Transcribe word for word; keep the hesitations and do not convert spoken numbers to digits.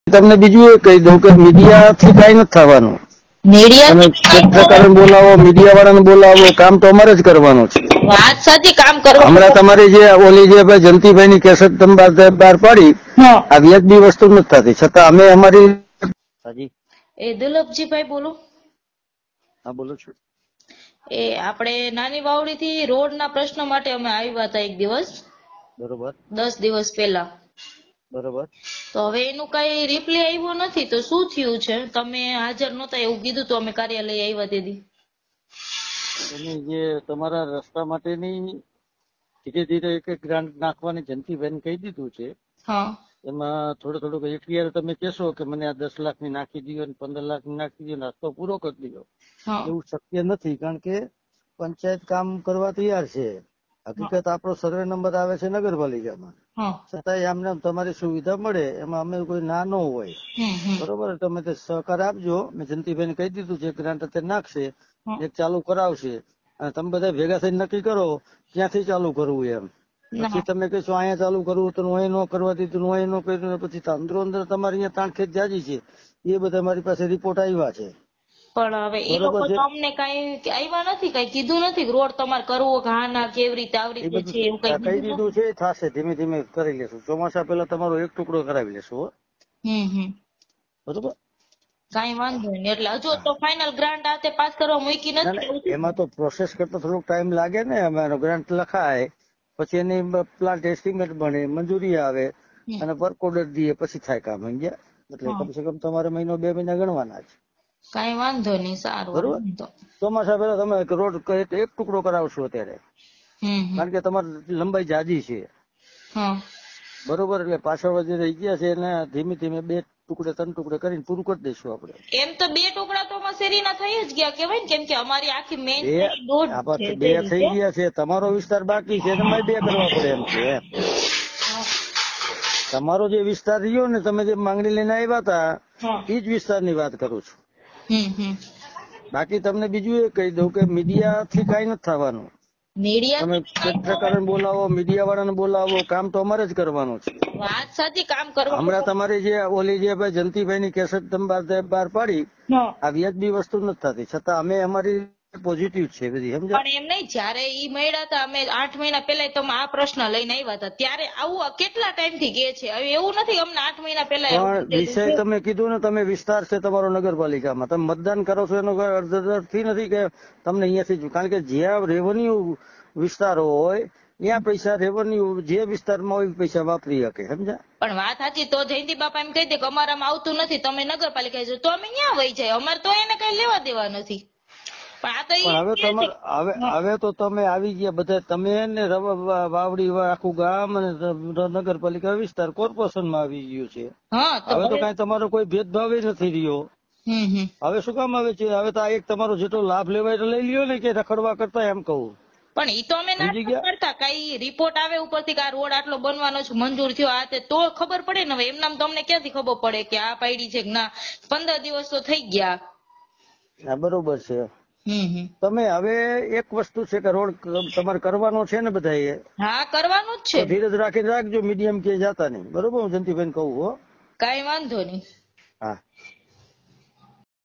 તમને બીજું એ કહી દઉં કે મીડિયાથી કઈ નથી થવાનું. મીડિયા તમે પત્રકારોને બોલાવો, મીડિયા વાળાને બોલાવો, કામ તો અમારે જ કરવાનું છે. વાત સાચી, કામ કરવા. હમણાં તમારી જે ઓલી જે ભાઈ જયંતિભાઈ ની કેસેટ તમે બહાર બહાર પાડી, આ વ્યાજબી વસ્તુ નથી થતી, છતાં અમે અમારી. હાજી એ દુર્લભજીભાઈ બોલો. હા બોલો છું. એ આપણે નાની વાવડી થી રોડ ના પ્રશ્ન માટે અમે આવ્યા હતા એક દિવસ. બરોબર. દસ દિવસ પહેલા. બરોબર. તો હવે એનું કઈ રિપ્લાય આવ્યો નથી, તો શું થયું છે? તમે હાજર નહોતા એવું કીધું તો અમે કાર્યાલય આવ્યા તેથી. તમે જે તમારા રસ્તા માટેની ધીરે ધીરે એક એક ગ્રાન્ટ નાખવાની જયંતિભાઈને કહી દીધું છે. હા. એમાં થોડું થોડુંક એફડીઆર તમે કહેશો કે મને આ દસ લાખ ની નાખી દો ને પંદર લાખ ની નાખી દો, રસ્તો પૂરો કરી દો, એવું શક્ય નથી. કારણ કે પંચાયત કામ કરવા તૈયાર છે. હકીકત આપણો સર્વે નંબર આવે છે નગરપાલિકામાં, છતાંય આમને તમારી સુવિધા મળે એમાં અમે કોઈ ના ન હોય. બરોબર, તમે તે સહકાર આપજો. મેં જયંતિભાઈને કહી દીધું છે ગ્રાન્ટ અત્યારે નાખશે, એક ચાલુ કરાવશે, અને તમે બધા ભેગા થઈને નક્કી કરો ક્યાંથી ચાલુ કરવું એમ. પછી તમે કહેશો અહીંયા ચાલુ કરવું તો અહીં ન કરવા દીધું, અહીં ન કર્યું, પછી અંદરો અંદર તમારી અહીંયા તાણખેત જાજી છે, એ બધા મારી પાસે રિપોર્ટ આવ્યા છે. પણ હવે એ લોકો તો અમને કઈ આવ્યા નથી, કઈ કીધું નથી રોડ તમારે કરવો કે હા ના કેવી રીતે આવી રીતે છે એવું કઈ કહી દીધું છે. થશે, ધીમે ધીમે કરી લેશું. ચોમાસા પહેલા તમારો એક ટુકડો કરાવી લેશું. હમ હમ બરોબર, કઈ વાંધો નહીં. એટલે હજુ તો ફાઇનલ ગ્રાન્ટ આતે પાસ કરવા મૂકી નથી. એમાં તો પ્રોસેસ કરતા થોડોક ટાઈમ લાગે ને. અમારો ગ્રાન્ટ લખાય, પછી એની પ્લાન્ટ એસ્ટિમેટ બને, મંજૂરી આવે અને વર્ક ઓર્ડર દઈએ, પછી થાય કામ. સમજ્યા? એટલે કમસે કમ તમારે મહિનો બે મહિના ગણવાના છે. કઈ વાંધો નહીં, સારું. બરોબર, ચોમાસા પહેલા તમે રોડ એક ટુકડો કરાવશો અત્યારે, કારણ કે તમારી લંબાઈ જાજી છે. બરોબર, એટલે પાછળ વચ્ચે રહી ગયા છે એને ધીમે ધીમે બે ટુકડે ત્રણ ટુકડે કરીને પૂરું કરી દઈશું આપણે. એમ તો બે ટુકડા તો શેરીના થઈ જ ગયા કેવાય ને, કેમ કે અમારી આખી મેઇન બે થઈ ગયા છે. તમારો વિસ્તાર બાકી છે, તમારે બે કરવા પડે એમ છે. તમારો જે વિસ્તાર રહ્યો ને, તમે જે માંગણી લઈને આવ્યા હતા એ જ વિસ્તારની વાત કરું છું. બાકી તમને બીજું એ કહી દઉં કે મીડિયા થી કઈ નથી થવાનું. તમે પત્રકારોને બોલાવો, મીડિયા વાળાને બોલાવો, કામ તો અમારે જ કરવાનું છે. વાત સાચી, કામ કરવા. હમણાં તમારી જે ઓલી જે ભાઈ જયંતિભાઈ ની કેસેટ તમે બહાર પાડી, આ વ્યાજબી વસ્તુ નથી થતી, છતાં અમે અમારી પોઝિટિવ છે બધી. સમજો? પણ એમ નહીં, જયારે ઈ મળ્યા હતા અમે આઠ મહિના પહેલા તમે આ પ્રશ્ન લઈને આવ્યા હતા, ત્યારે આવું કેટલા ટાઈમ થી કે છે? હવે એવું નથી અમને આઠ મહિના પહેલા. પણ વિષય તમે કીધું ને, તમે વિસ્તાર છે તમારો નગરપાલિકામાં, તમે મતદાન કરો છો એનો અર્થથી નથી કે તમને અહીંયાથી, કારણ કે જ્યાં રેવન્યુ વિસ્તારો હોય ત્યાં પૈસા રેવન્યુ જે વિસ્તારમાં હોય પૈસા વાપરી શકે. સમજ્યા? પણ વાત સાચી, તો જયંતિ બાપા એમ કહી દે કે અમારામાં આવતું નથી, તમે નગરપાલિકા જો, તો અમે ક્યાં વહી જાય, અમારે તો એને કઈ લેવા દેવા નથી. હવે તમારે હવે હવે તો તમે આવી ગયા બધા, તમે ને વાવડી આખું ગામ અને નગરપાલિકા વિસ્તાર કોર્પોરેશનમાં આવી ગયું છે. હવે તો કઈ તમારો કોઈ ભેદભાવ નથી રહ્યો. હવે શું કામ આવે છે? હવે તો આ એક તમારો જેટલો લાભ લેવાય તો લઈ લ્યો ને, કે રખડવા કરતા એમ કહું. પણ ઈ તો અમે ના કરતા, કઈ રિપોર્ટ આવે ઉપરથી કે આ રોડ આટલો બનવાનો છે, મંજૂર થયો, આ તે તો ખબર પડે ને. હવે એમનામ તમને ક્યાંથી ખબર પડે કે આ પાડી છે કે ના? પંદર દિવસ તો થઈ ગયા. હા બરોબર છે. તમે હવે એક વસ્તુ છે કે રોડ તમારે કરવાનો છે ને બધા? હા કરવાનું જ છે. ધીરજ રાખીને રાખજો, મીડિયમ કે જાતા નહીં. બરોબર, હું જયંતિભાઈ કહું. હો, કઈ વાંધો નહીં. હા.